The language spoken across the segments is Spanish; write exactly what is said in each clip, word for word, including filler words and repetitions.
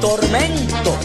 tormento.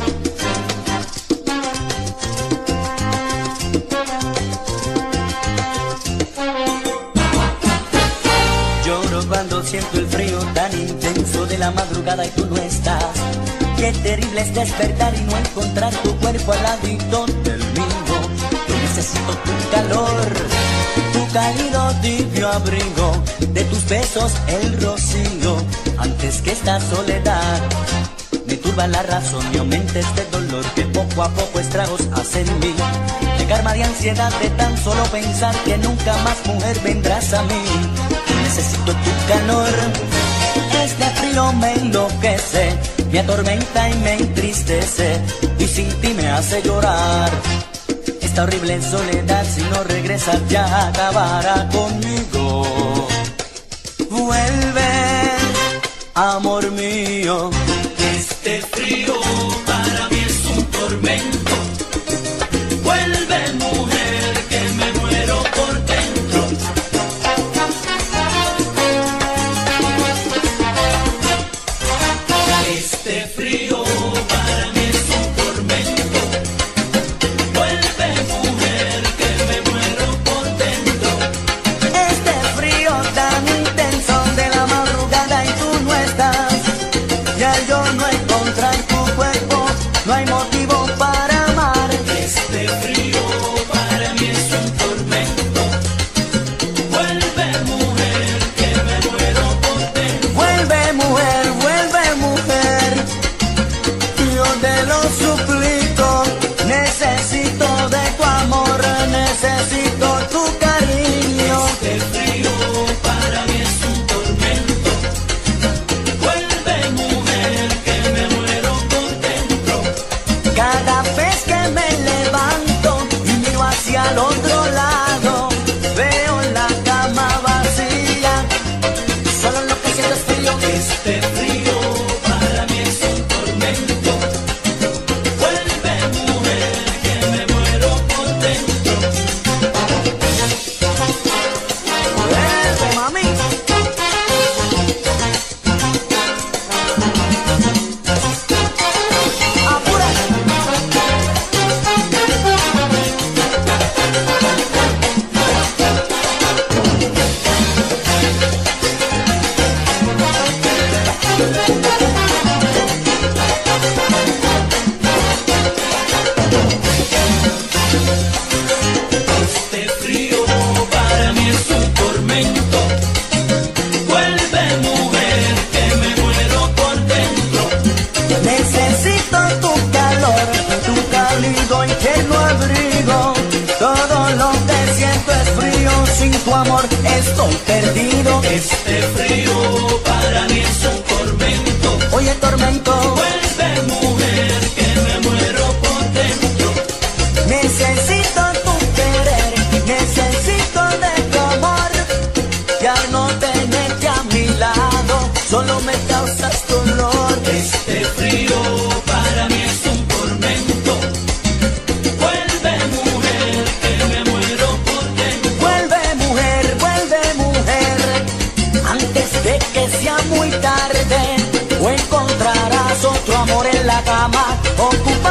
Lloro cuando siento el frío tan intenso de la madrugada y tú no estás. Qué terrible es despertar y no encontrar tu cuerpo al ladito del mío. Yo necesito tu calor, tu cálido tibio abrigo, de tus besos el rocío, antes que esta soledad me turba la razón y aumenta este dolor que poco a poco estragos hace en mí. Me karma de ansiedad de tan solo pensar que nunca más, mujer, vendrás a mí. Necesito tu calor, este frío me enloquece, me atormenta y me entristece, y sin ti me hace llorar. Esta horrible soledad, si no regresas ya acabará conmigo. Vuelve, amor mío. Este frío para mí es un tormento. Vuelve, mujer, que me muero por dentro. Este frío para mí es un tormento. Vuelve, mujer, que me muero por dentro. Este frío tan intenso de la madrugada y tú no estás. Ya yo no encontrar tu cuerpo, no hay motivo para amar. Este frío para mí es un tormento. Vuelve, mujer, que me muero por dentro. Vuelve, mujer, vuelve, mujer. Yo te lo suplico, necesito de tu amor, necesito tu cariño. Este frío para mí es un tormento. Vuelve, mujer, que me muero por dentro. Cada vez que me levanto y miro hacia el otro lado, veo la cama vacía, solo lo que siento es frío. Este frío para mí es un tormento. Vuelve, mujer, que me muero por dentro. Vuelve, mami. Apura. Este frío para mí es un tormento. Vuelve, mujer, que me muero por dentro. Necesito tu calor, tu cálido y tierno abrigo. Todo lo que siento es frío, sin tu amor estoy perdido. Este frío para mí es un tormento. Oye, tormento. Vuelve, mujer, que me muero por dentro. Necesito tu querer, necesito de tu amor. Ya no tenerte a mi lado, solo me causas dolor. Este frío para mí es un tormento. Vuelve, mujer, que me muero por dentro. Vuelve, mujer, vuelve, mujer, antes de que sea muy tarde, o encontrarás otro amor en la cama. Ocupa